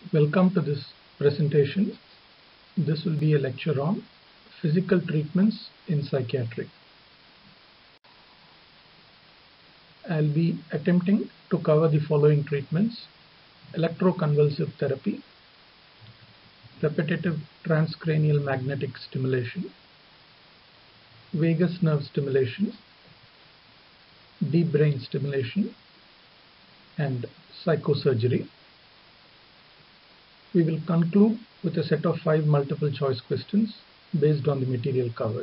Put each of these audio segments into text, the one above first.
Welcome to this presentation. This will be a lecture on physical treatments in psychiatry. I'll be attempting to cover the following treatments: electroconvulsive therapy, repetitive transcranial magnetic stimulation, vagus nerve stimulation, deep brain stimulation, and psychosurgery. We will conclude with a set of 5 multiple choice questions based on the material covered.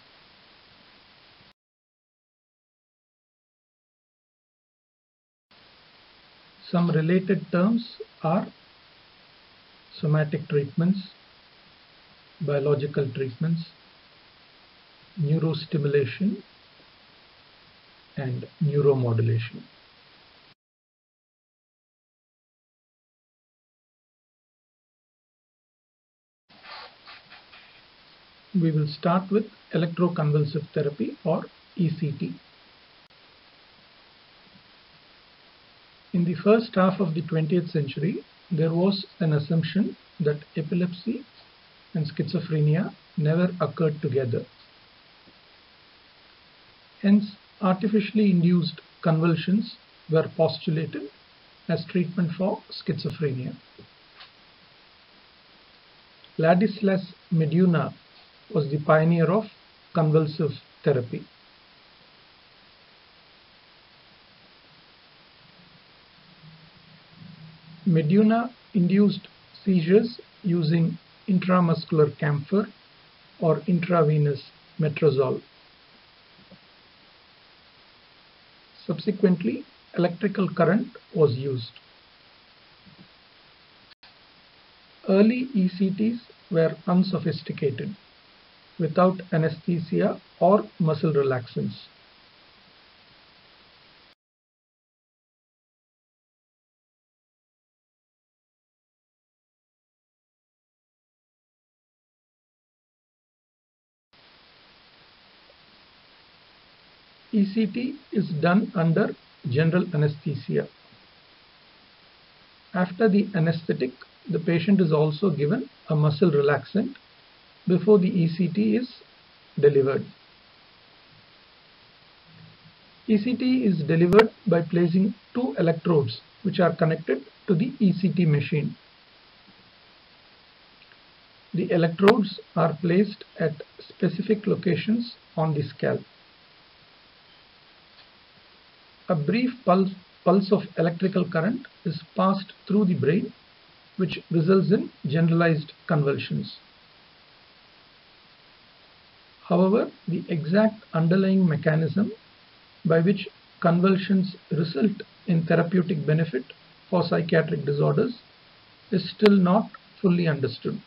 Some related terms are somatic treatments, biological treatments, neurostimulation, and neuromodulation. We will start with electroconvulsive therapy or ECT. In the first half of the 20th century, there was an assumption that epilepsy and schizophrenia never occurred together. Hence, artificially induced convulsions were postulated as treatment for schizophrenia. Ladislas Meduna was the pioneer of convulsive therapy. Meduna induced seizures using intramuscular camphor or intravenous metrazole. Subsequently, electrical current was used. Early ECTs were unsophisticated, without anesthesia or muscle relaxants. ECT is done under general anesthesia. After the anesthetic, the patient is also given a muscle relaxant before the ECT is delivered. ECT is delivered by placing 2 electrodes which are connected to the ECT machine. The electrodes are placed at specific locations on the scalp. A brief pulse of electrical current is passed through the brain, which results in generalized convulsions. However, the exact underlying mechanism by which convulsions result in therapeutic benefit for psychiatric disorders is still not fully understood.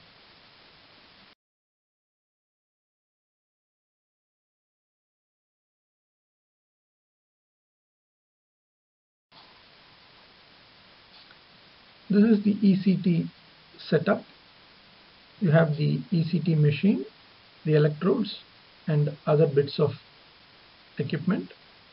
This is the ECT setup. You have the ECT machine, the electrodes, and other bits of equipment.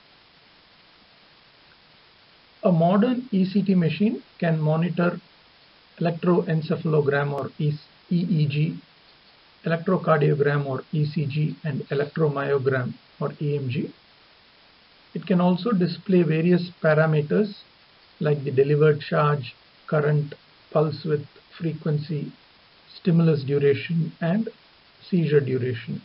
A modern ECT machine can monitor electroencephalogram or EEG, electrocardiogram or ECG, and electromyogram or EMG. It can also display various parameters like the delivered charge, current, pulse width, frequency, stimulus duration, and seizure duration.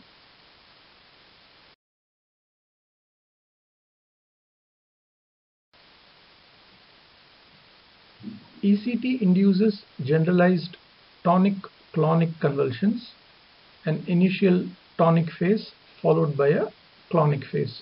ECT induces generalized tonic-clonic convulsions, an initial tonic phase followed by a clonic phase.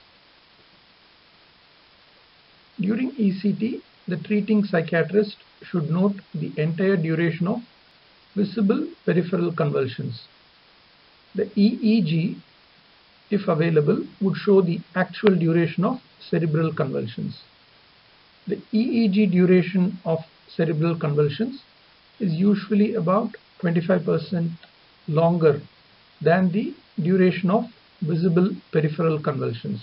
During ECT, the treating psychiatrist should note the entire duration of visible peripheral convulsions. The EEG, if available, would show the actual duration of cerebral convulsions. The EEG duration of cerebral convulsions is usually about 25% longer than the duration of visible peripheral convulsions.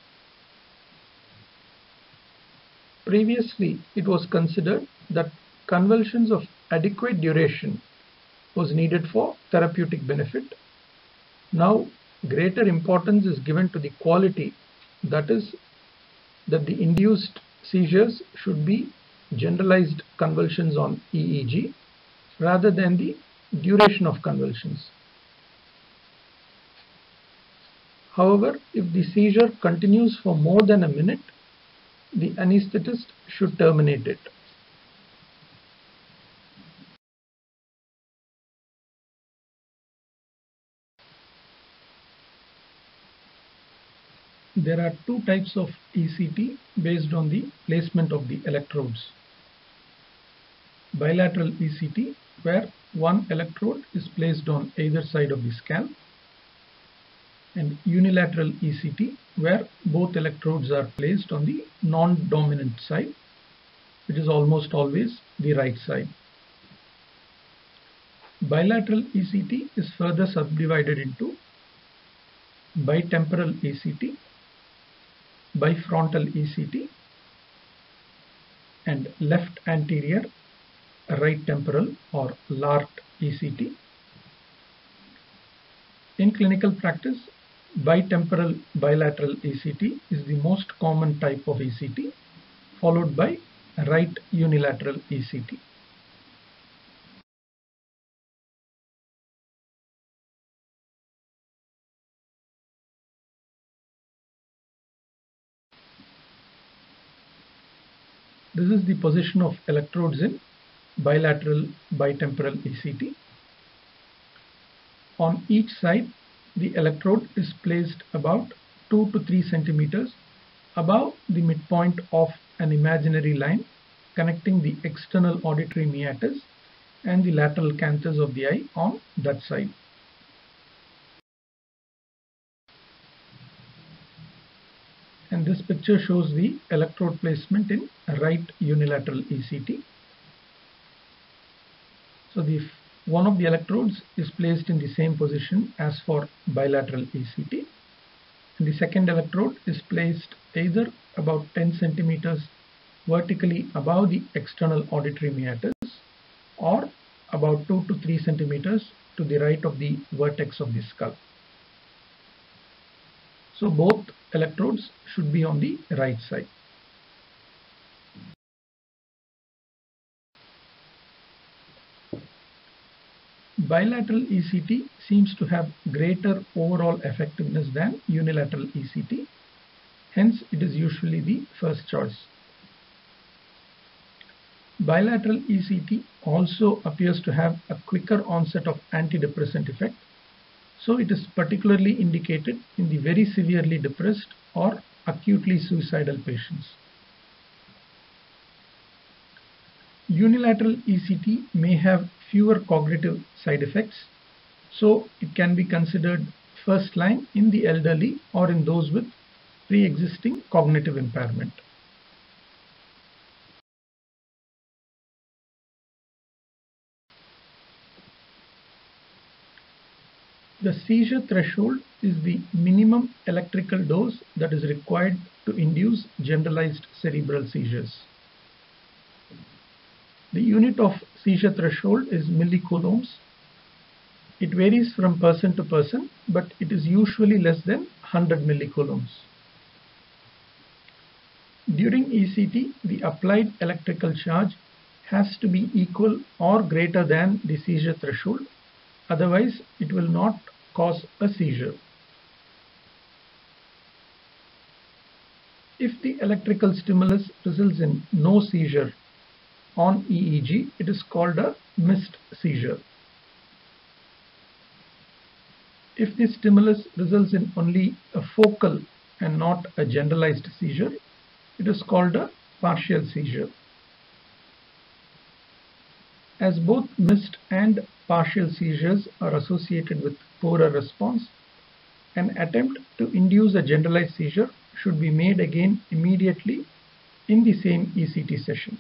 Previously, it was considered that convulsions of adequate duration was needed for therapeutic benefit. Now greater importance is given to the quality, that is, that the induced seizures should be generalized convulsions on EEG rather than the duration of convulsions. However, if the seizure continues for more than a minute, the anesthetist should terminate it. There are two types of ECT based on the placement of the electrodes. Bilateral ECT, where one electrode is placed on either side of the scalp, and unilateral ECT, where both electrodes are placed on the non-dominant side, which is almost always the right side. Bilateral ECT is further subdivided into bitemporal ECT, bifrontal ECT, and left anterior right temporal or LART ECT. In clinical practice, bitemporal bilateral ECT is the most common type of ECT, followed by right unilateral ECT. This is the position of electrodes in bilateral bitemporal ECT. On each side, the electrode is placed about 2 to 3 centimeters above the midpoint of an imaginary line connecting the external auditory meatus and the lateral canthus of the eye on that side. And this picture shows the electrode placement in right unilateral ECT. So one of the electrodes is placed in the same position as for bilateral ECT, and the second electrode is placed either about 10 centimeters vertically above the external auditory meatus or about 2 to 3 centimeters to the right of the vertex of the skull. So both electrodes should be on the right side. Bilateral ECT seems to have greater overall effectiveness than unilateral ECT, hence it is usually the first choice. Bilateral ECT also appears to have a quicker onset of antidepressant effect, so it is particularly indicated in the very severely depressed or acutely suicidal patients. Unilateral ECT may have fewer cognitive side effects, so it can be considered first line in the elderly or in those with pre-existing cognitive impairment. The seizure threshold is the minimum electrical dose that is required to induce generalized cerebral seizures. The unit of seizure threshold is millicoulombs. It varies from person to person, but it is usually less than 100 millicoulombs. During ECT, the applied electrical charge has to be equal or greater than the seizure threshold, otherwise it will not cause a seizure. If the electrical stimulus results in no seizure on EEG, it is called a missed seizure. If the stimulus results in only a focal and not a generalized seizure, it is called a partial seizure. As both missed and partial seizures are associated with poorer response, an attempt to induce a generalized seizure should be made again immediately in the same ECT session.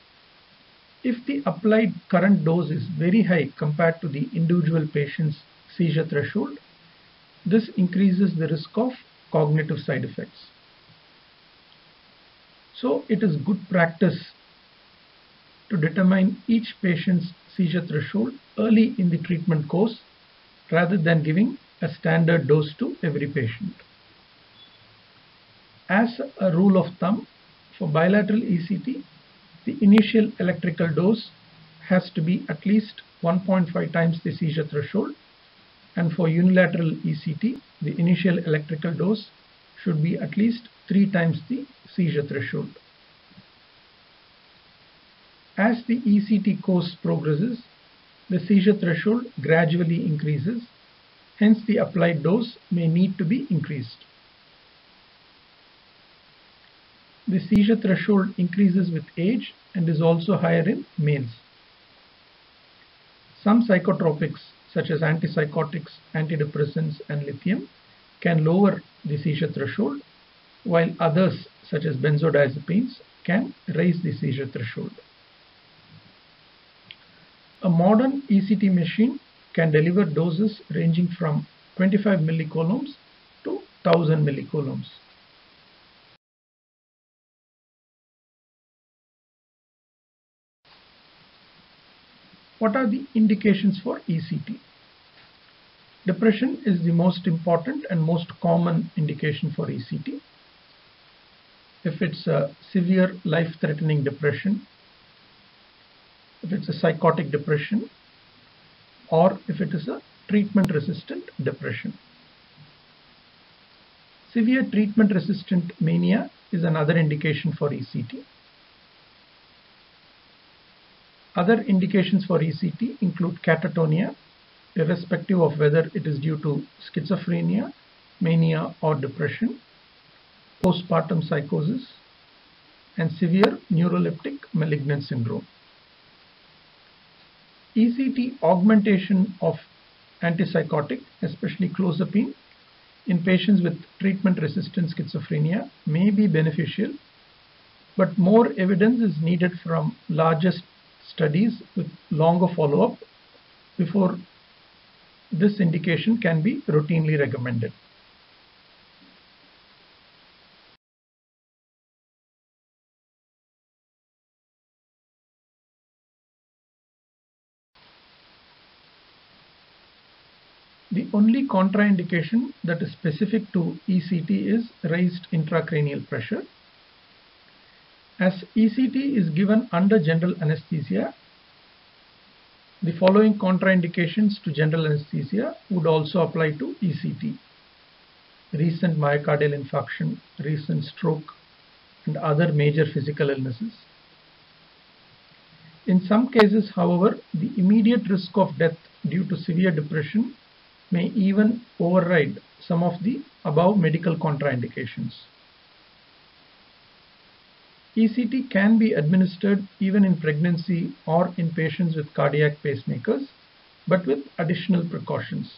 If the applied current dose is very high compared to the individual patient's seizure threshold, this increases the risk of cognitive side effects. So it is good practice to determine each patient's seizure threshold early in the treatment course rather than giving a standard dose to every patient. As a rule of thumb, for bilateral ECT, the initial electrical dose has to be at least 1.5 times the seizure threshold, and for unilateral ECT, the initial electrical dose should be at least 3 times the seizure threshold. As the ECT course progresses, the seizure threshold gradually increases, hence the applied dose may need to be increased. The seizure threshold increases with age and is also higher in males. Some psychotropics such as antipsychotics, antidepressants and lithium can lower the seizure threshold, while others such as benzodiazepines can raise the seizure threshold. A modern ECT machine can deliver doses ranging from 25 millicoulombs to 1000 millicoulombs. What are the indications for ECT? Depression is the most important and most common indication for ECT. If it's a severe life-threatening depression, if it's a psychotic depression, or if it is a treatment-resistant depression. Severe treatment-resistant mania is another indication for ECT. Other indications for ECT include catatonia, irrespective of whether it is due to schizophrenia, mania or depression, postpartum psychosis, and severe neuroleptic malignant syndrome. ECT augmentation of antipsychotic, especially clozapine, in patients with treatment-resistant schizophrenia may be beneficial, but more evidence is needed from larger studies with longer follow-up before this indication can be routinely recommended. The only contraindication that is specific to ECT is raised intracranial pressure. As ECT is given under general anesthesia, the following contraindications to general anesthesia would also apply to ECT: recent myocardial infarction, recent stroke, and other major physical illnesses. In some cases, however, the immediate risk of death due to severe depression may even override some of the above medical contraindications. ECT can be administered even in pregnancy or in patients with cardiac pacemakers, but with additional precautions.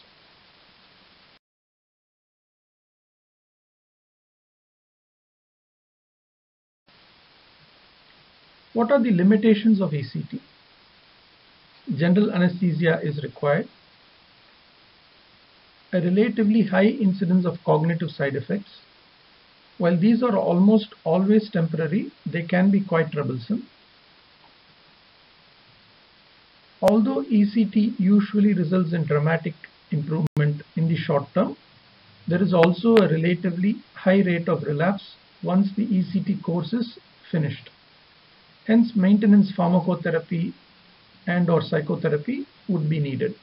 What are the limitations of ECT? General anesthesia is required. A relatively high incidence of cognitive side effects. While these are almost always temporary, they can be quite troublesome. Although ECT usually results in dramatic improvement in the short term, there is also a relatively high rate of relapse once the ECT course is finished. Hence, maintenance pharmacotherapy and/or psychotherapy would be needed.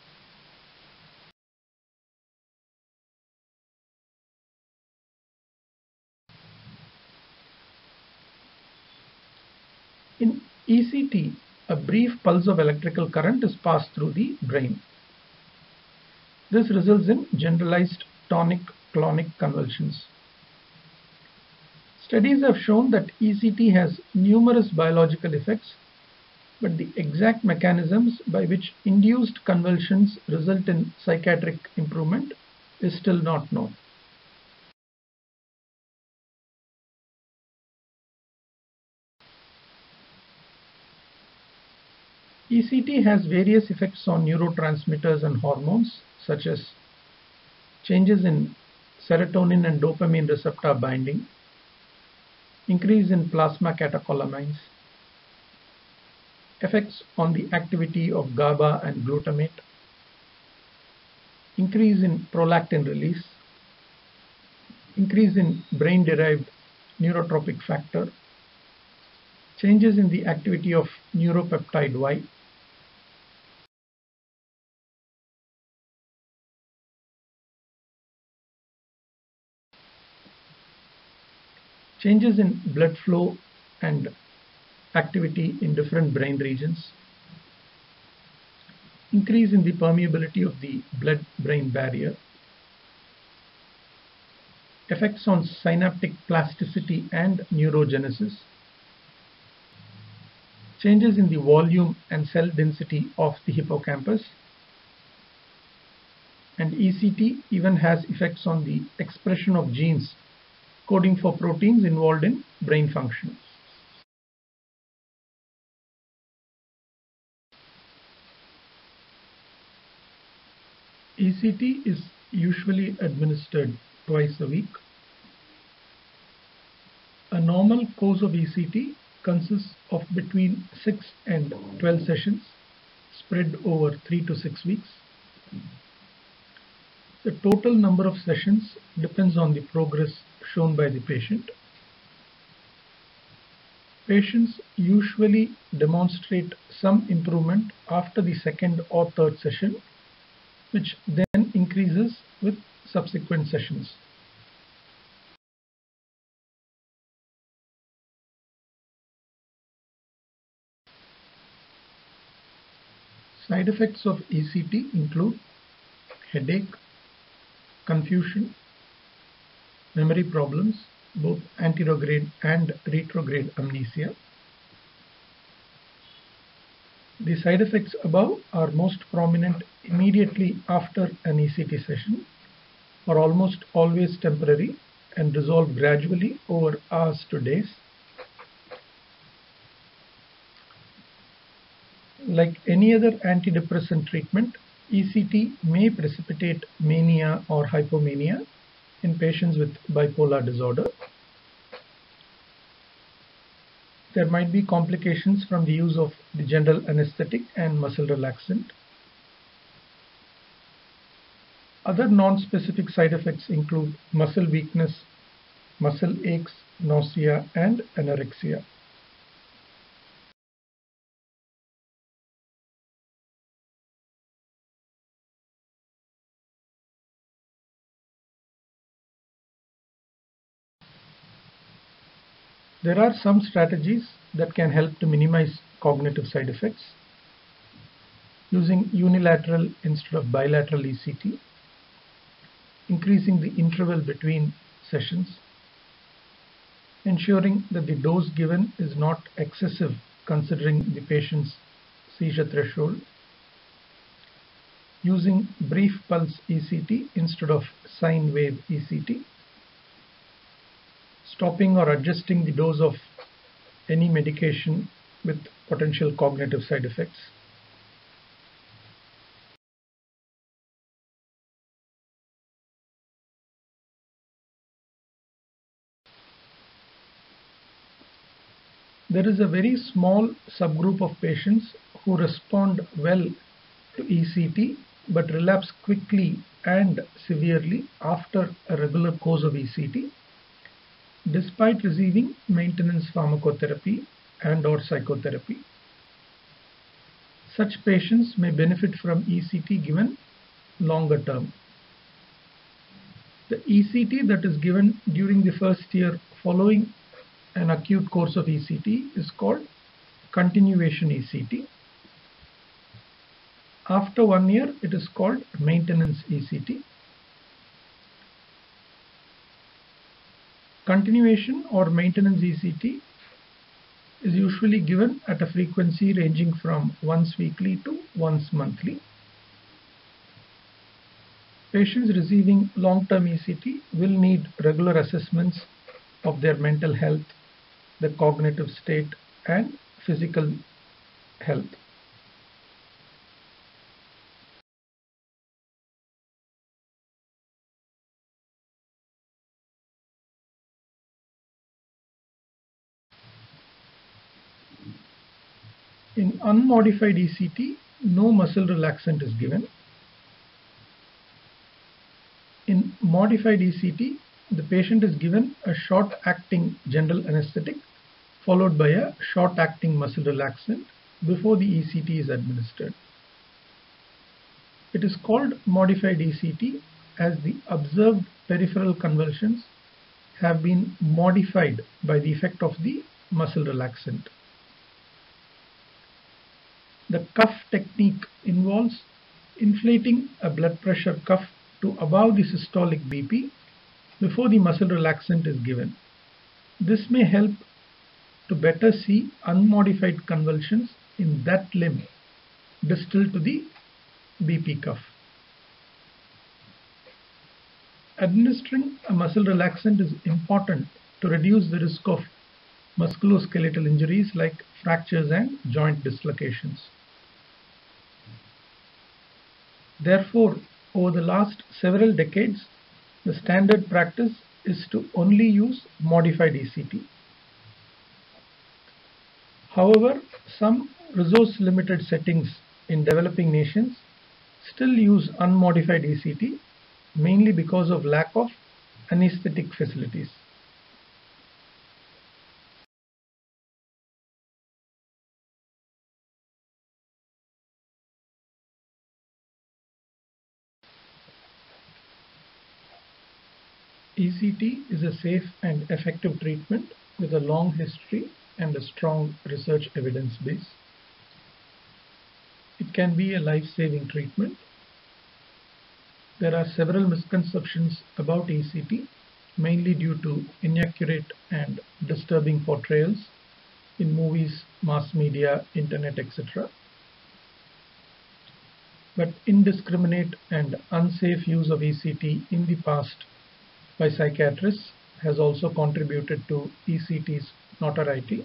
In ECT, a brief pulse of electrical current is passed through the brain. This results in generalized tonic-clonic convulsions. Studies have shown that ECT has numerous biological effects, but the exact mechanisms by which induced convulsions result in psychiatric improvement is still not known. ECT has various effects on neurotransmitters and hormones such as changes in serotonin and dopamine receptor binding, increase in plasma catecholamines, effects on the activity of GABA and glutamate, increase in prolactin release, increase in brain-derived neurotropic factor, changes in the activity of neuropeptide Y, changes in blood flow and activity in different brain regions, increase in the permeability of the blood-brain barrier, effects on synaptic plasticity and neurogenesis, changes in the volume and cell density of the hippocampus, and ECT even has effects on the expression of genes coding for proteins involved in brain function. ECT is usually administered twice a week. A normal course of ECT consists of between 6 and 12 sessions spread over 3 to 6 weeks. The total number of sessions depends on the progress shown by the patient. Patients usually demonstrate some improvement after the second or third session, which then increases with subsequent sessions. Side effects of ECT include headache, confusion, memory problems, both anterograde and retrograde amnesia. The side effects above are most prominent immediately after an ECT session, are almost always temporary and resolve gradually over hours to days. Like any other antidepressant treatment, ECT may precipitate mania or hypomania in patients with bipolar disorder. There might be complications from the use of the general anesthetic and muscle relaxant. Other non-specific side effects include muscle weakness, muscle aches, nausea, and anorexia. There are some strategies that can help to minimize cognitive side effects. Using unilateral instead of bilateral ECT, increasing the interval between sessions, ensuring that the dose given is not excessive considering the patient's seizure threshold, using brief pulse ECT instead of sine wave ECT, stopping or adjusting the dose of any medication with potential cognitive side effects. There is a very small subgroup of patients who respond well to ECT but relapse quickly and severely after a regular course of ECT, despite receiving maintenance pharmacotherapy and/or psychotherapy. Such patients may benefit from ECT given longer term. The ECT that is given during the first year following an acute course of ECT is called continuation ECT. After 1 year, it is called maintenance ECT. Continuation or maintenance ECT is usually given at a frequency ranging from once weekly to once monthly. Patients receiving long-term ECT will need regular assessments of their mental health, the cognitive state, and physical health. In unmodified ECT, no muscle relaxant is given. In modified ECT, the patient is given a short-acting general anesthetic followed by a short-acting muscle relaxant before the ECT is administered. It is called modified ECT as the observed peripheral convulsions have been modified by the effect of the muscle relaxant. The cuff technique involves inflating a blood pressure cuff to above the systolic BP before the muscle relaxant is given. This may help to better see unmodified convulsions in that limb distal to the BP cuff. Administering a muscle relaxant is important to reduce the risk of musculoskeletal injuries like fractures and joint dislocations. Therefore, over the last several decades, the standard practice is to only use modified ECT. However, some resource-limited settings in developing nations still use unmodified ECT, mainly because of lack of anesthetic facilities. ECT is a safe and effective treatment with a long history and a strong research evidence base. It can be a life-saving treatment. There are several misconceptions about ECT, mainly due to inaccurate and disturbing portrayals in movies, mass media, internet, etc. But indiscriminate and unsafe use of ECT in the past by psychiatrists has also contributed to ECT's notoriety.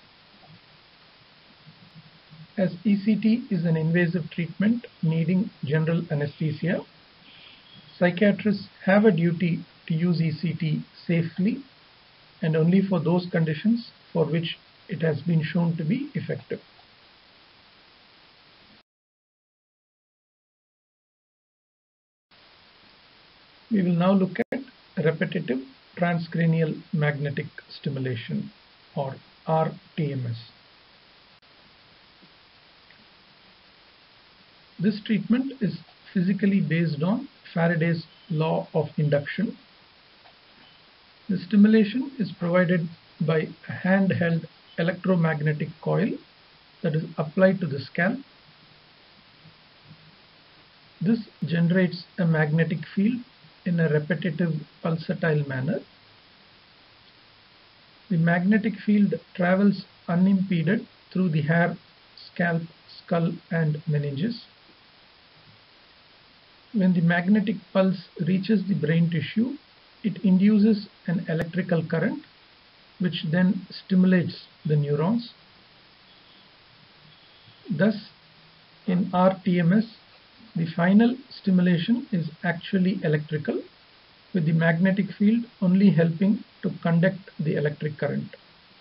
As ECT is an invasive treatment needing general anesthesia, psychiatrists have a duty to use ECT safely and only for those conditions for which it has been shown to be effective. We will now look at repetitive transcranial magnetic stimulation, or rTMS. This treatment is physically based on Faraday's law of induction. The stimulation is provided by a handheld electromagnetic coil that is applied to the scalp. This generates a magnetic field in a repetitive pulsatile manner. The magnetic field travels unimpeded through the hair, scalp, skull and meninges. When the magnetic pulse reaches the brain tissue, it induces an electrical current which then stimulates the neurons. Thus, in rTMS, the final stimulation is actually electrical, with the magnetic field only helping to conduct the electric current.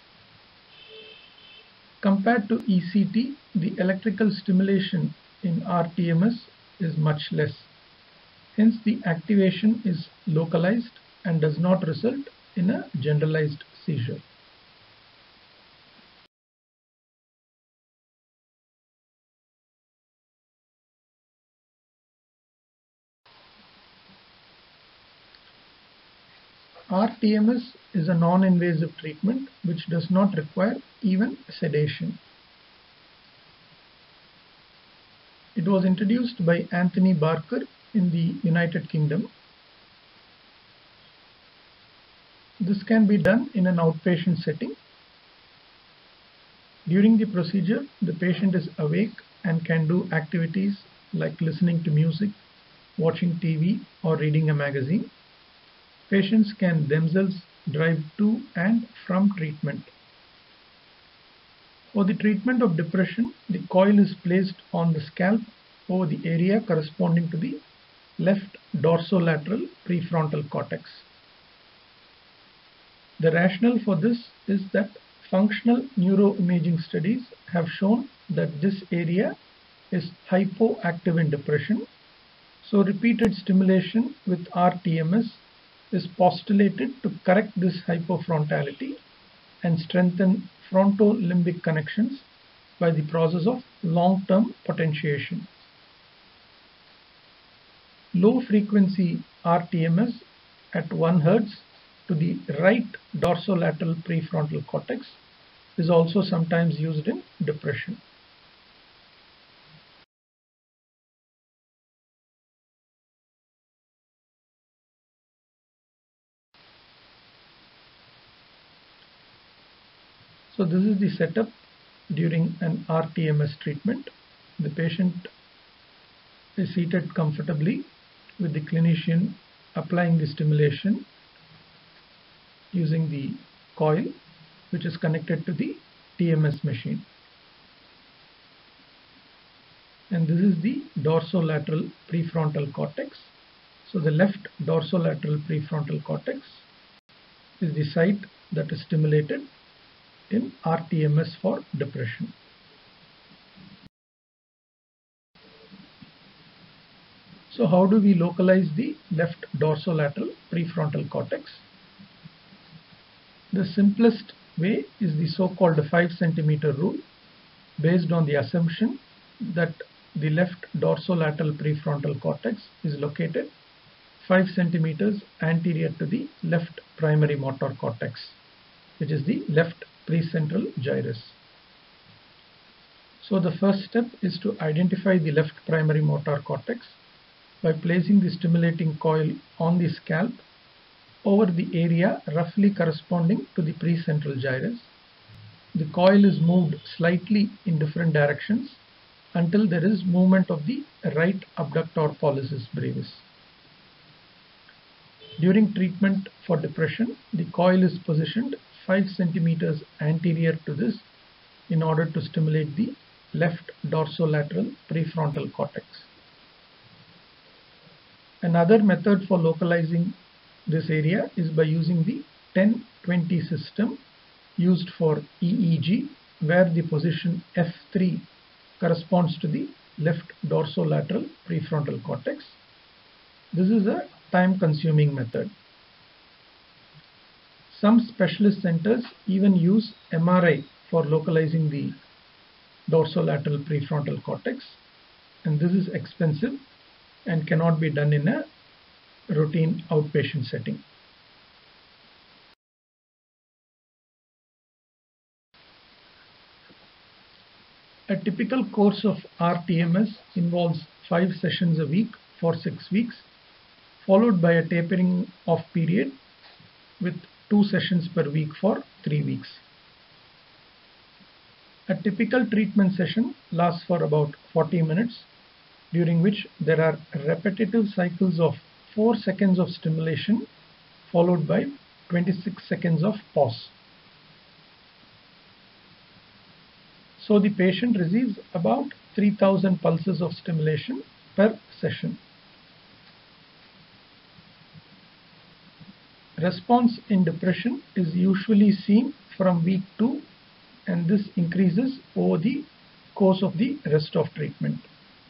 Compared to ECT, the electrical stimulation in rTMS is much less. Hence, the activation is localized and does not result in a generalized seizure. rTMS is a non-invasive treatment which does not require even sedation. It was introduced by Anthony Barker in the United Kingdom. This can be done in an outpatient setting. During the procedure, the patient is awake and can do activities like listening to music, watching TV, or reading a magazine. Patients can themselves drive to and from treatment. For the treatment of depression, the coil is placed on the scalp over the area corresponding to the left dorsolateral prefrontal cortex. The rationale for this is that functional neuroimaging studies have shown that this area is hypoactive in depression. So repeated stimulation with rTMS is postulated to correct this hypofrontality and strengthen frontolimbic connections by the process of long-term potentiation. Low frequency rTMS at 1 Hz to the right dorsolateral prefrontal cortex is also sometimes used in depression. So this is the setup during an rTMS treatment. The patient is seated comfortably with the clinician applying the stimulation using the coil which is connected to the TMS machine. And this is the dorsolateral prefrontal cortex. So the left dorsolateral prefrontal cortex is the site that is stimulated in rTMS for depression. So how do we localize the left dorsolateral prefrontal cortex? The simplest way is the so-called 5 centimeter rule, based on the assumption that the left dorsolateral prefrontal cortex is located 5 centimeters anterior to the left primary motor cortex, which is the left precentral gyrus. So the first step is to identify the left primary motor cortex by placing the stimulating coil on the scalp over the area roughly corresponding to the precentral gyrus. The coil is moved slightly in different directions until there is movement of the right abductor pollicis brevis. During treatment for depression, the coil is positioned 5 centimeters anterior to this in order to stimulate the left dorsolateral prefrontal cortex. Another method for localizing this area is by using the 10-20 system used for EEG, where the position F3 corresponds to the left dorsolateral prefrontal cortex. This is a time-consuming method. Some specialist centers even use MRI for localizing the dorsolateral prefrontal cortex, and this is expensive and cannot be done in a routine outpatient setting. A typical course of rTMS involves 5 sessions a week for 6 weeks, followed by a tapering off period with 2 sessions per week for 3 weeks. A typical treatment session lasts for about 40 minutes, during which there are repetitive cycles of 4 seconds of stimulation followed by 26 seconds of pause. So the patient receives about 3000 pulses of stimulation per session. Response in depression is usually seen from week 2, and this increases over the course of the rest of treatment.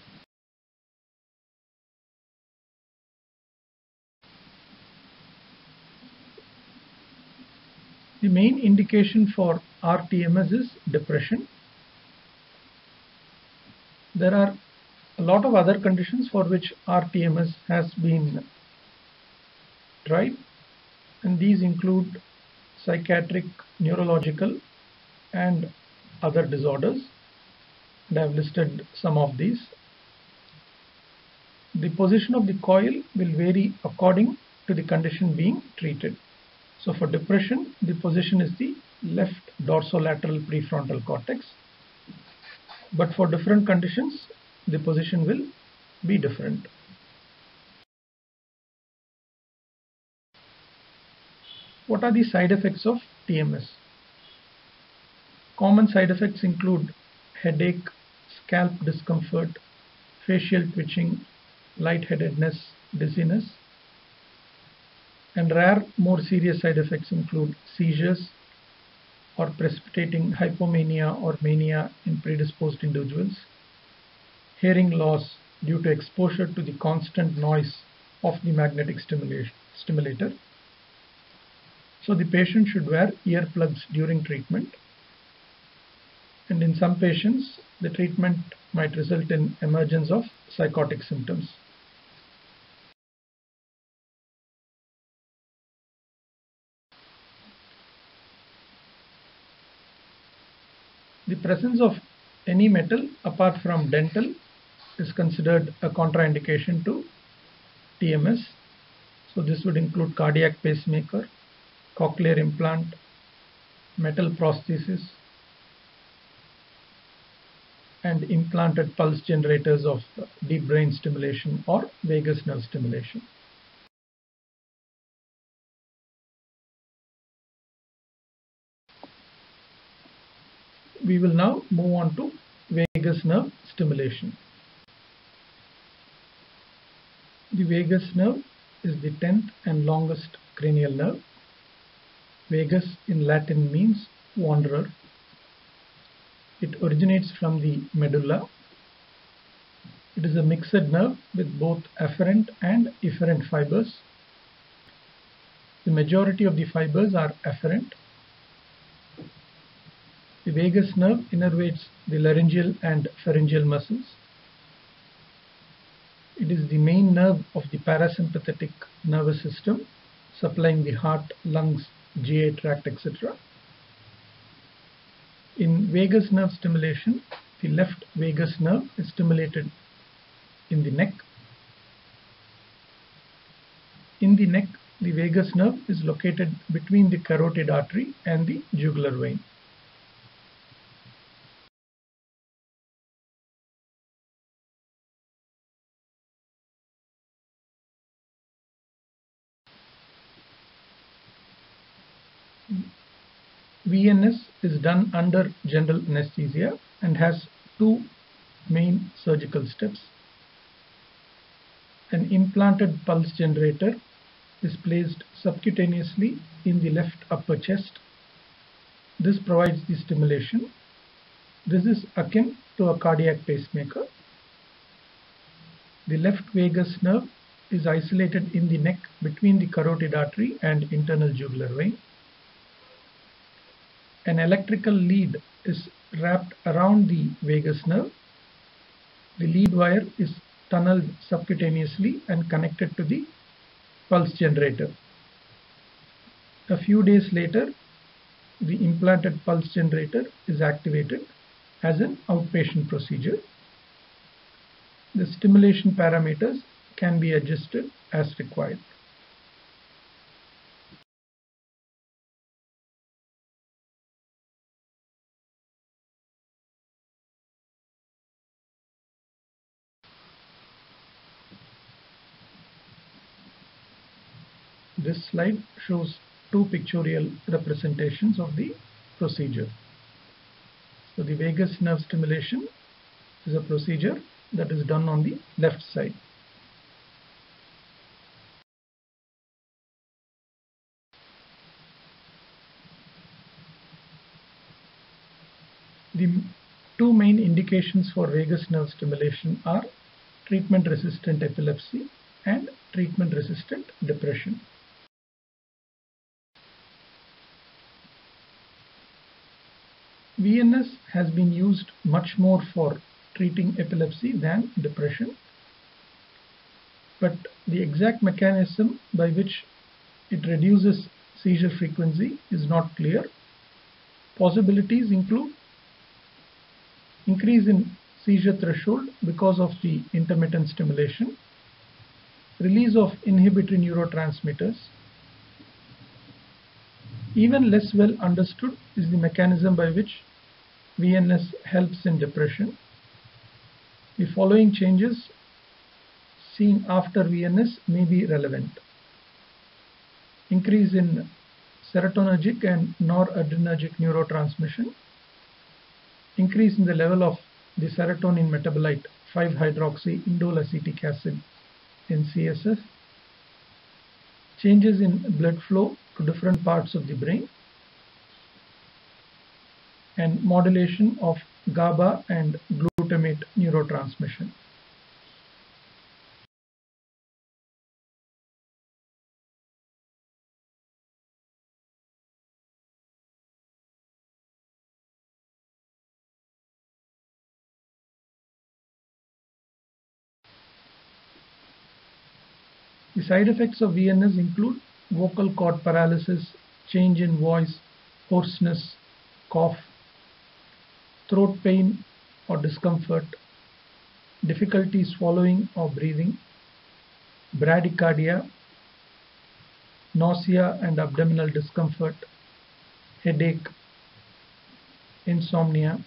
The main indication for rTMS is depression. There are a lot of other conditions for which rTMS has been tried, and these include psychiatric, neurological, and other disorders, and I have listed some of these. The position of the coil will vary according to the condition being treated. So for depression, the position is the left dorsolateral prefrontal cortex, but for different conditions, the position will be different. What are the side effects of TMS? Common side effects include headache, scalp discomfort, facial twitching, lightheadedness, dizziness, and rare, more serious side effects include seizures, or precipitating hypomania or mania in predisposed individuals, hearing loss due to exposure to the constant noise of the magnetic stimulator. So the patient should wear earplugs during treatment, and in some patients the treatment might result in emergence of psychotic symptoms. The presence of any metal apart from dental is considered a contraindication to TMS. So this would include cardiac pacemaker, cochlear implant, metal prosthesis, and implanted pulse generators of deep brain stimulation or vagus nerve stimulation. We will now move on to vagus nerve stimulation. The vagus nerve is the 10th and longest cranial nerve. Vagus in Latin means wanderer. It originates from the medulla. It is a mixed nerve with both afferent and efferent fibers. The majority of the fibers are afferent. The vagus nerve innervates the laryngeal and pharyngeal muscles. It is the main nerve of the parasympathetic nervous system, supplying the heart, lungs, GI tract, etc. In vagus nerve stimulation, the left vagus nerve is stimulated in the neck. In the neck, the vagus nerve is located between the carotid artery and the jugular vein. VNS is done under general anesthesia and has two main surgical steps. An implanted pulse generator is placed subcutaneously in the left upper chest. This provides the stimulation. This is akin to a cardiac pacemaker. The left vagus nerve is isolated in the neck between the carotid artery and internal jugular vein. An electrical lead is wrapped around the vagus nerve. The lead wire is tunneled subcutaneously and connected to the pulse generator. A few days later, the implanted pulse generator is activated as an outpatient procedure. The stimulation parameters can be adjusted as required. This slide shows two pictorial representations of the procedure. So the vagus nerve stimulation is a procedure that is done on the left side. The two main indications for vagus nerve stimulation are treatment-resistant epilepsy and treatment-resistant depression. VNS has been used much more for treating epilepsy than depression, but the exact mechanism by which it reduces seizure frequency is not clear. Possibilities include increase in seizure threshold because of the intermittent stimulation, release of inhibitory neurotransmitters. Even less well understood is the mechanism by which VNS helps in depression. The following changes seen after VNS may be relevant. Increase in serotonergic and noradrenergic neurotransmission, increase in the level of the serotonin metabolite 5-hydroxy-indole acetic acid in CSF, changes in blood flow to different parts of the brain, and modulation of GABA and glutamate neurotransmission. The side effects of VNS include vocal cord paralysis, change in voice, hoarseness, cough, throat pain or discomfort, difficulty swallowing or breathing, bradycardia, nausea and abdominal discomfort, headache, insomnia,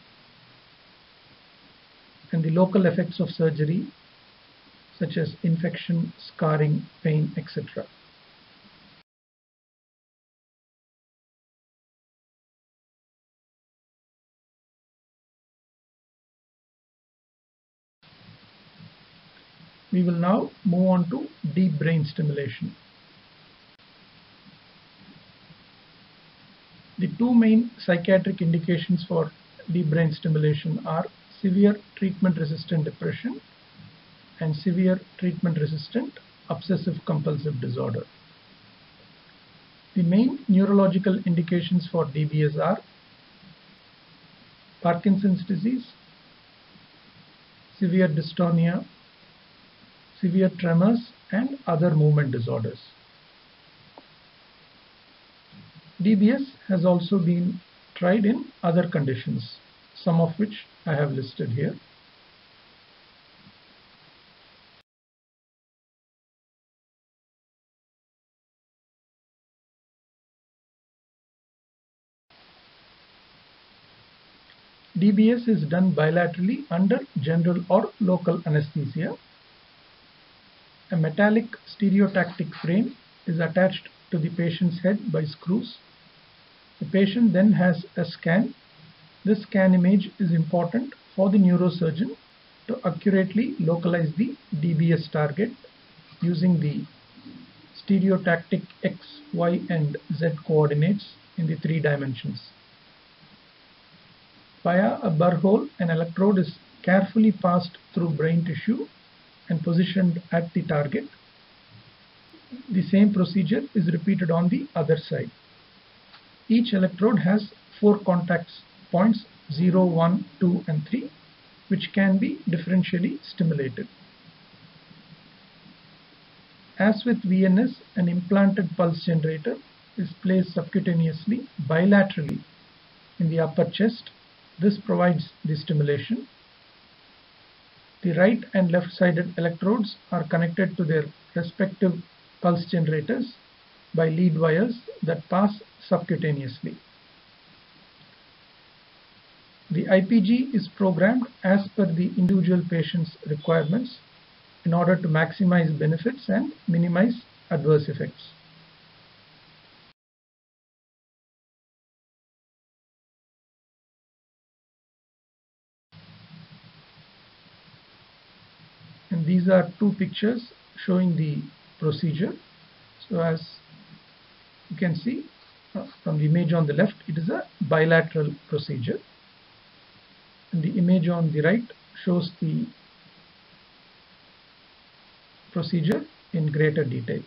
and the local effects of surgery such as infection, scarring, pain, etc. We will now move on to deep brain stimulation. The two main psychiatric indications for deep brain stimulation are severe treatment-resistant depression and severe treatment-resistant obsessive-compulsive disorder. The main neurological indications for DBS are Parkinson's disease, severe dystonia, severe tremors, and other movement disorders. DBS has also been tried in other conditions, some of which I have listed here. DBS is done bilaterally under general or local anesthesia. A metallic stereotactic frame is attached to the patient's head by screws. The patient then has a scan. This scan image is important for the neurosurgeon to accurately localize the DBS target using the stereotactic X, Y, and Z coordinates in the 3 dimensions. Via a burr hole, an electrode is carefully passed through brain tissue and positioned at the target. The same procedure is repeated on the other side. Each electrode has 4 contact points 0, 1, 2, and 3, which can be differentially stimulated. As with VNS, an implanted pulse generator is placed subcutaneously bilaterally in the upper chest. This provides the stimulation. The right and left-sided electrodes are connected to their respective pulse generators by lead wires that pass subcutaneously. The IPG is programmed as per the individual patient's requirements in order to maximize benefits and minimize adverse effects. And these are 2 pictures showing the procedure. So as you can see from the image on the left, it is a bilateral procedure. And the image on the right shows the procedure in greater detail.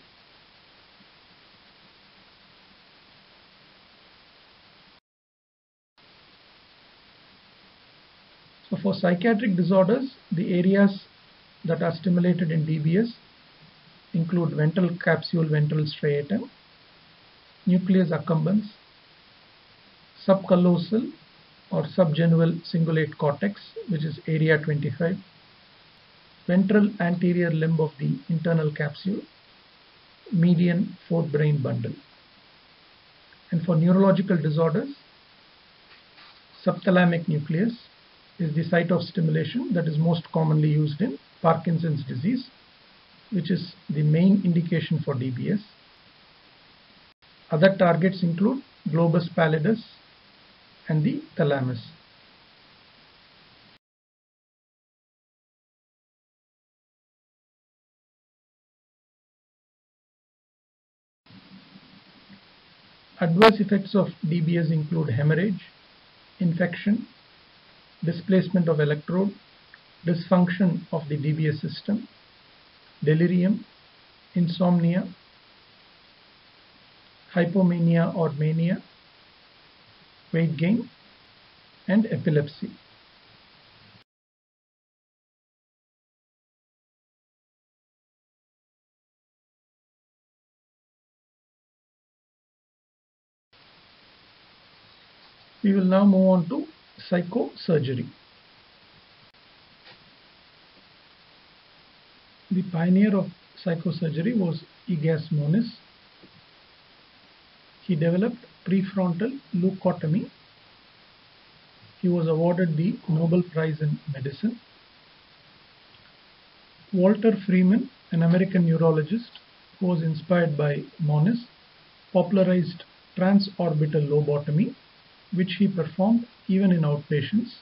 So for psychiatric disorders, the areas that are stimulated in DBS include ventral capsule ventral striatum, nucleus accumbens, subcallosal or subgenual cingulate cortex, which is area 25, ventral anterior limb of the internal capsule, median forebrain bundle. And for neurological disorders, subthalamic nucleus is the site of stimulation that is most commonly used in Parkinson's disease, which is the main indication for DBS. Other targets include globus pallidus and the thalamus. Adverse effects of DBS include hemorrhage, infection, displacement of electrode, dysfunction of the DBS system, delirium, insomnia, hypomania or mania, weight gain, and epilepsy. We will now move on to psychosurgery. The pioneer of psychosurgery was Egas Moniz. He developed prefrontal leucotomy. He was awarded the Nobel Prize in Medicine. Walter Freeman, an American neurologist who was inspired by Moniz, popularized transorbital lobotomy, which he performed even in outpatients.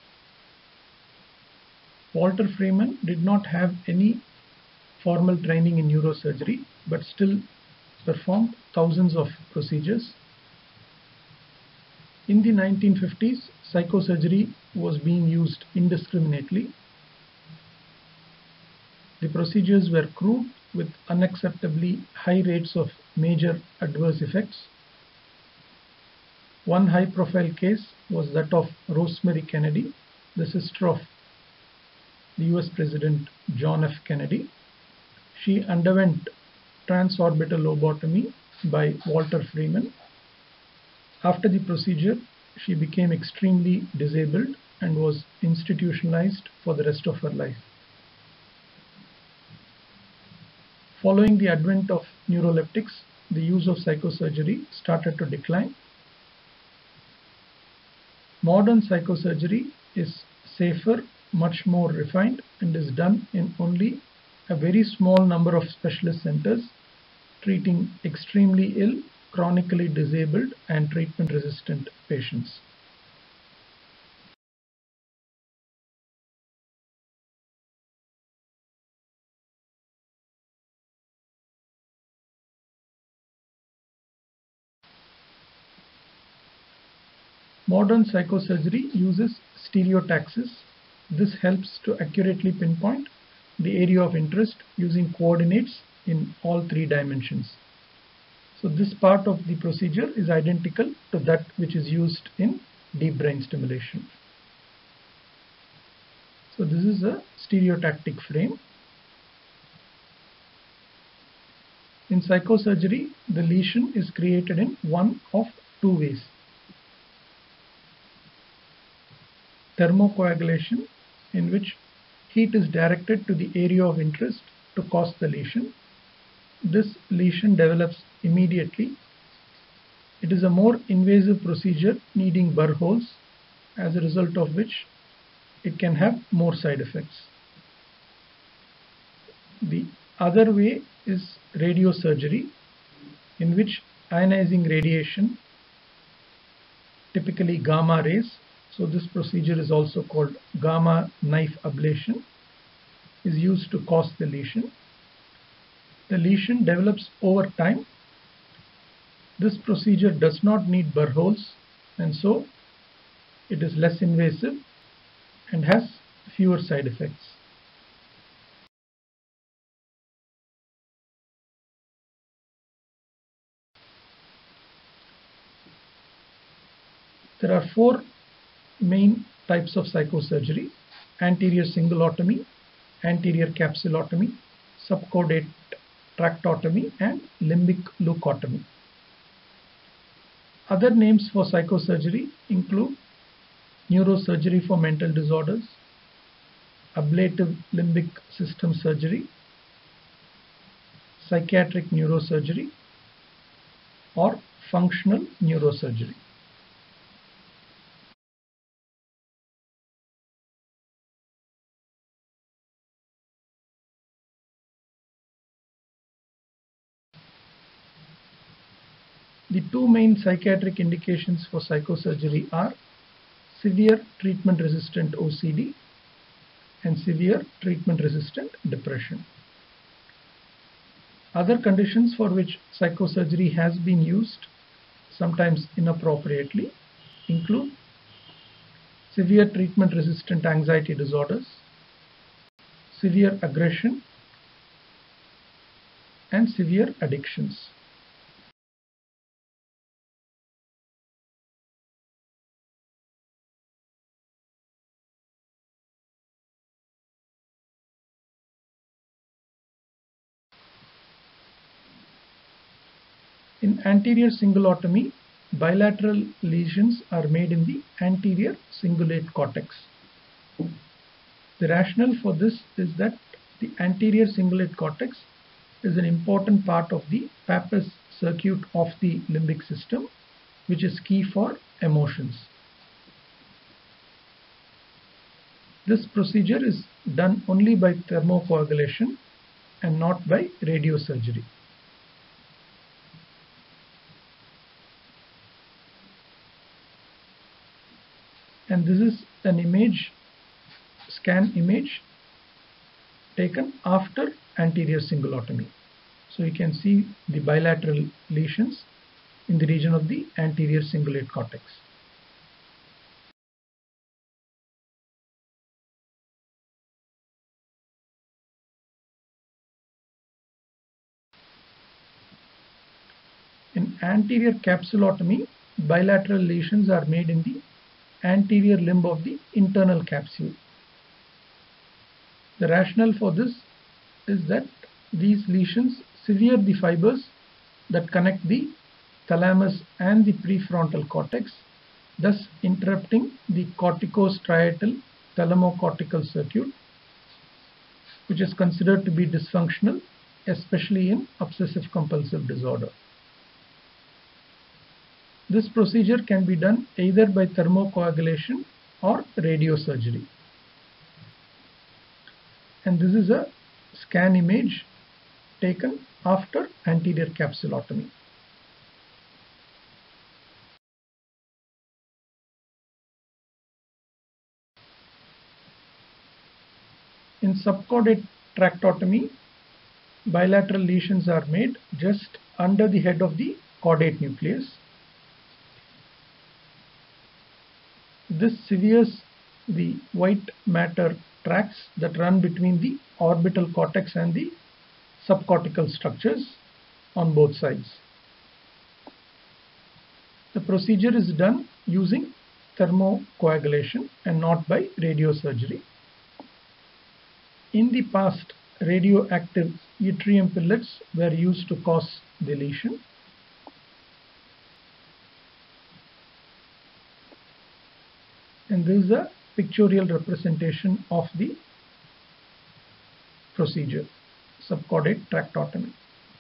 Walter Freeman did not have any formal training in neurosurgery, but still performed thousands of procedures. In the 1950s, psychosurgery was being used indiscriminately. The procedures were crude with unacceptably high rates of major adverse effects. One high-profile case was that of Rosemary Kennedy, the sister of the US President John F. Kennedy. She underwent transorbital lobotomy by Walter Freeman. After the procedure, she became extremely disabled and was institutionalized for the rest of her life. Following the advent of neuroleptics, the use of psychosurgery started to decline. Modern psychosurgery is safer, much more refined, and is done in only a very small number of specialist centers, treating extremely ill, chronically disabled, and treatment-resistant patients. Modern psychosurgery uses stereotaxis. This helps to accurately pinpoint the area of interest using coordinates in all three dimensions. So this part of the procedure is identical to that which is used in deep brain stimulation. So this is a stereotactic frame. In psychosurgery, the lesion is created in one of two ways. Thermocoagulation, in which heat is directed to the area of interest to cause the lesion. This lesion develops immediately. It is a more invasive procedure needing burr holes, as a result of which it can have more side effects. The other way is radiosurgery, in which ionizing radiation, typically gamma rays, so this procedure is also called gamma knife ablation, is used to cause the lesion. The lesion develops over time. This procedure does not need burr holes, and so it is less invasive and has fewer side effects. There are four main types of psychosurgery: anterior cingulotomy, anterior capsulotomy, subcaudate tractotomy, and limbic leucotomy. Other names for psychosurgery include neurosurgery for mental disorders, ablative limbic system surgery, psychiatric neurosurgery, or functional neurosurgery. The two main psychiatric indications for psychosurgery are severe treatment-resistant OCD and severe treatment-resistant depression. Other conditions for which psychosurgery has been used, sometimes inappropriately, include severe treatment-resistant anxiety disorders, severe aggression, and severe addictions. In anterior cingulotomy, bilateral lesions are made in the anterior cingulate cortex. The rationale for this is that the anterior cingulate cortex is an important part of the Papez circuit of the limbic system, which is key for emotions. This procedure is done only by thermocoagulation and not by radiosurgery. And this is an scan image taken after anterior cingulotomy. So you can see the bilateral lesions in the region of the anterior cingulate cortex. In anterior capsulotomy, bilateral lesions are made in the anterior limb of the internal capsule. The rationale for this is that these lesions sever the fibers that connect the thalamus and the prefrontal cortex, thus interrupting the corticostriatal thalamocortical circuit, which is considered to be dysfunctional, especially in obsessive compulsive disorder. This procedure can be done either by thermocoagulation or radiosurgery. And this is a scan image taken after anterior capsulotomy. In subcaudate tractotomy, bilateral lesions are made just under the head of the caudate nucleus. This severs the white matter tracts that run between the orbital cortex and the subcortical structures on both sides. The procedure is done using thermocoagulation and not by radiosurgery. In the past, radioactive yttrium pellets were used to cause the lesion. And this is a pictorial representation of the procedure, subcaudate tractotomy.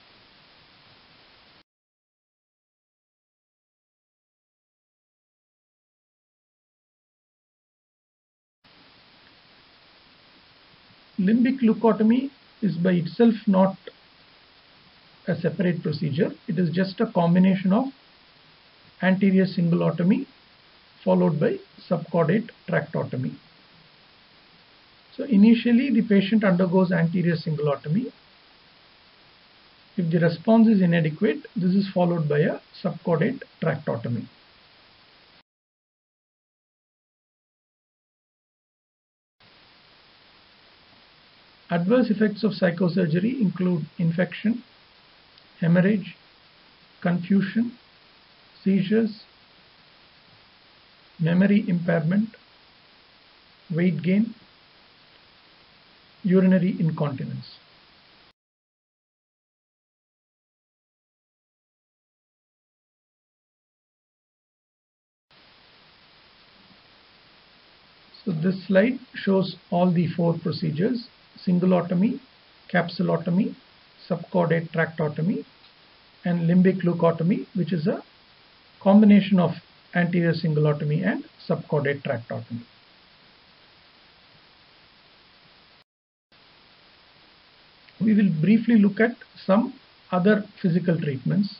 Limbic leucotomy is by itself not a separate procedure. It is just a combination of anterior cingulotomy followed by subcaudate tractotomy. So initially the patient undergoes anterior cingulotomy. If the response is inadequate, this is followed by a subcaudate tractotomy. Adverse effects of psychosurgery include infection, hemorrhage, confusion, seizures, memory impairment, weight gain, urinary incontinence. So this slide shows all the four procedures: cingulotomy, capsulotomy, subcaudate tractotomy, and limbic leucotomy, which is a combination of anterior cingulotomy and subcaudate tractotomy. We will briefly look at some other physical treatments: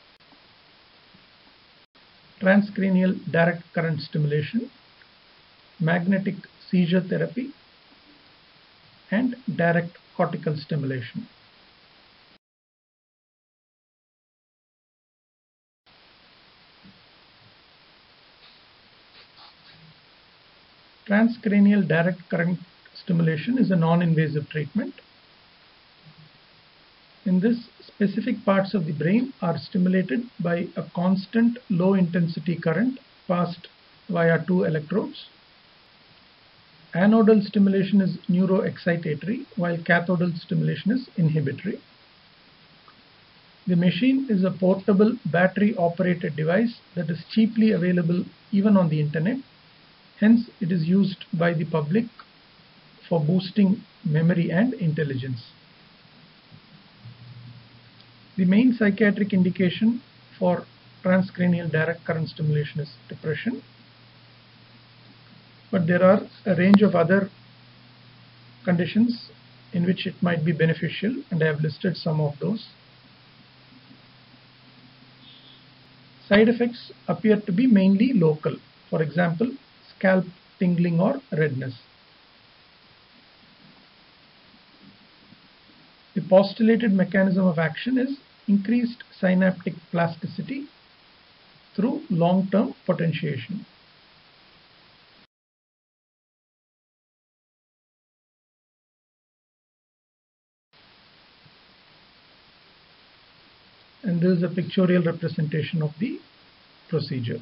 transcranial direct current stimulation, magnetic seizure therapy, and direct cortical stimulation. Transcranial direct current stimulation is a non-invasive treatment. In this, specific parts of the brain are stimulated by a constant low-intensity current passed via two electrodes. Anodal stimulation is neuroexcitatory, while cathodal stimulation is inhibitory. The machine is a portable battery-operated device that is cheaply available even on the internet. Hence, it is used by the public for boosting memory and intelligence. The main psychiatric indication for transcranial direct current stimulation is depression, but there are a range of other conditions in which it might be beneficial, and I have listed some of those. Side effects appear to be mainly local, for example, scalp tingling or redness. The postulated mechanism of action is increased synaptic plasticity through long-term potentiation. And this is a pictorial representation of the procedure.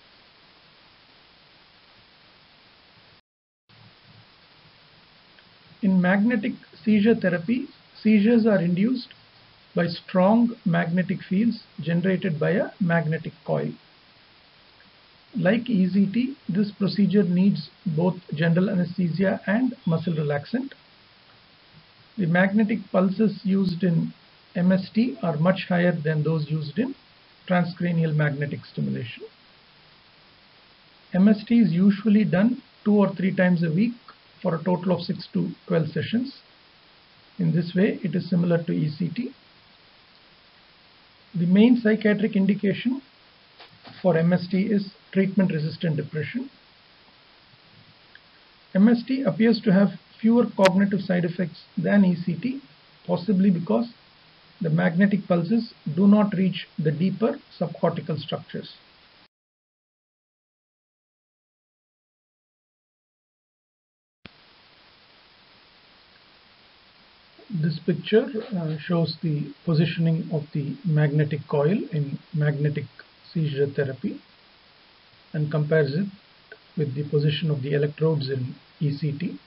In magnetic seizure therapy, seizures are induced by strong magnetic fields generated by a magnetic coil. Like ECT, this procedure needs both general anesthesia and muscle relaxant. The magnetic pulses used in MST are much higher than those used in transcranial magnetic stimulation. MST is usually done 2 or 3 times a week for a total of 6 to 12 sessions. In this way, it is similar to ECT. The main psychiatric indication for MST is treatment-resistant depression. MST appears to have fewer cognitive side effects than ECT, possibly because the magnetic pulses do not reach the deeper subcortical structures. This picture shows the positioning of the magnetic coil in magnetic seizure therapy and compares it with the position of the electrodes in ECT.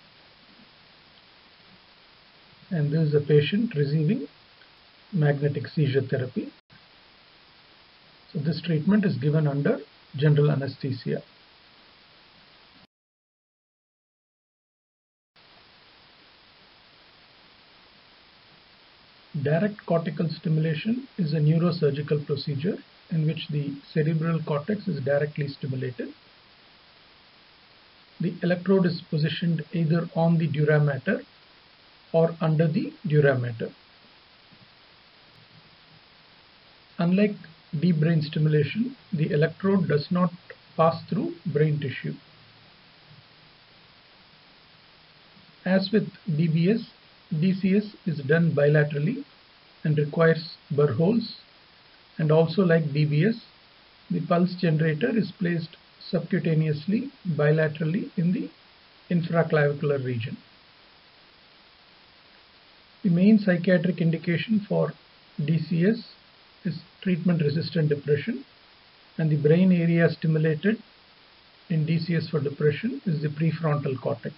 And this is a patient receiving magnetic seizure therapy. So this treatment is given under general anesthesia. Direct cortical stimulation is a neurosurgical procedure in which the cerebral cortex is directly stimulated. The electrode is positioned either on the dura mater or under the dura mater. Unlike deep brain stimulation, the electrode does not pass through brain tissue. As with DBS, DCS is done bilaterally and requires burr holes, and also like DBS, the pulse generator is placed subcutaneously bilaterally in the infraclavicular region. The main psychiatric indication for DCS is treatment-resistant depression, and the brain area stimulated in DCS for depression is the prefrontal cortex.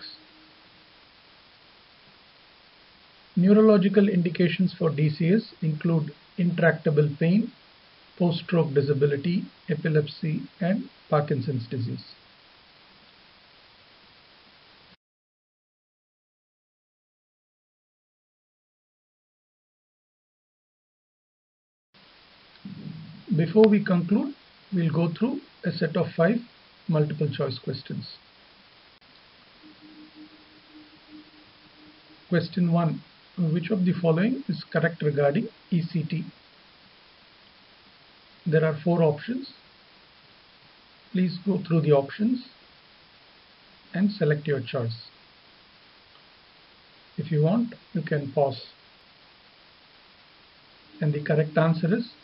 Neurological indications for DCS include intractable pain, post-stroke disability, epilepsy, and Parkinson's disease. Before we conclude, we'll go through a set of 5 multiple choice questions. Question 1. Which of the following is correct regarding ECT? There are 4 options. Please go through the options and select your choice. If you want, you can pause. And the correct answer is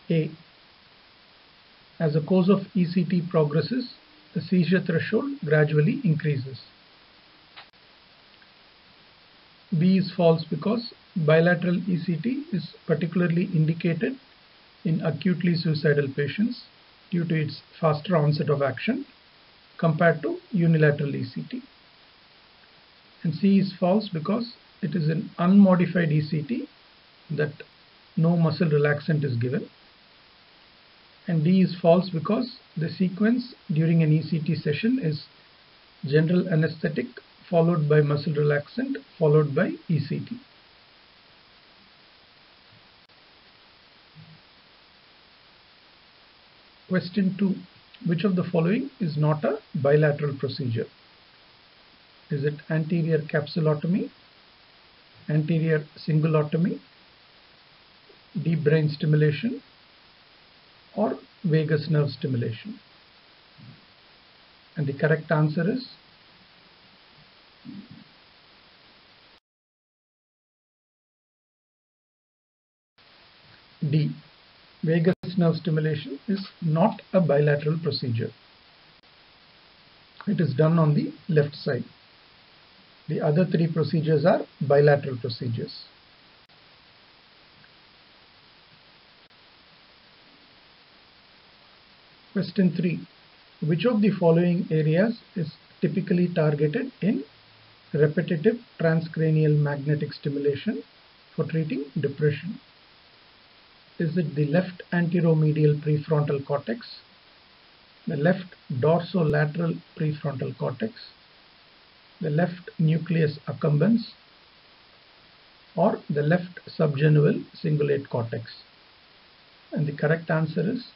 A. As the course of ECT progresses, the seizure threshold gradually increases. B is false because bilateral ECT is particularly indicated in acutely suicidal patients due to its faster onset of action compared to unilateral ECT. And C is false because it is an unmodified ECT that no muscle relaxant is given. And D is false because the sequence during an ECT session is general anesthetic followed by muscle relaxant followed by ECT. Question 2. Which of the following is not a bilateral procedure? Is it anterior capsulotomy, anterior cingulotomy, deep brain stimulation, or vagus nerve stimulation? And the correct answer is D. Vagus nerve stimulation is not a bilateral procedure. It is done on the left side. The other three procedures are bilateral procedures. Question 3. Which of the following areas is typically targeted in repetitive transcranial magnetic stimulation for treating depression? Is it the left anteromedial prefrontal cortex, the left dorsolateral prefrontal cortex, the left nucleus accumbens, or the left subgenual cingulate cortex? And the correct answer is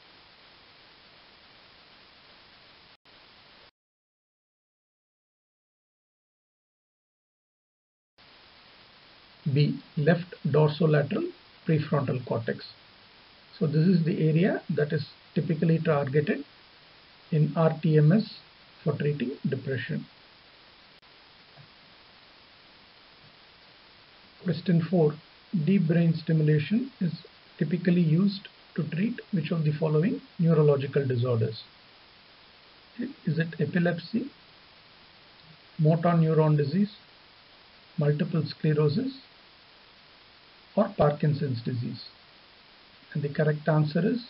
B. Left dorsolateral prefrontal cortex. So this is the area that is typically targeted in rTMS for treating depression. Question 4. Deep brain stimulation is typically used to treat which of the following neurological disorders? Is it epilepsy, motor neuron disease, multiple sclerosis, or Parkinson's disease? And the correct answer is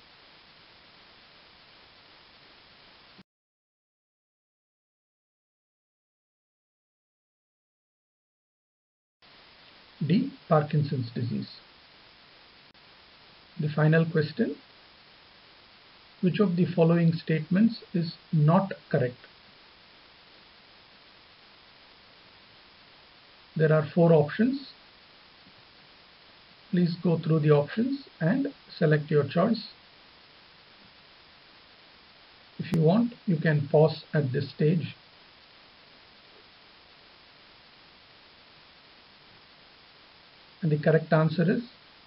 D. Parkinson's disease. The final question. Which of the following statements is not correct? There are 4 options. Please go through the options and select your choice. If you want, you can pause at this stage. And the correct answer is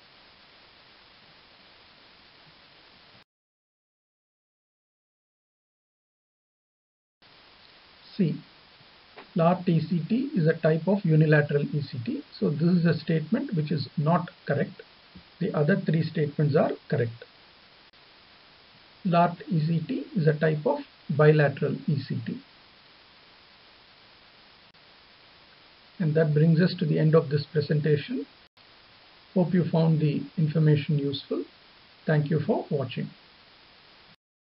C. LART ECT is a type of unilateral ECT. So this is a statement which is not correct. The other 3 statements are correct. LART ECT is a type of bilateral ECT. And that brings us to the end of this presentation. Hope you found the information useful. Thank you for watching.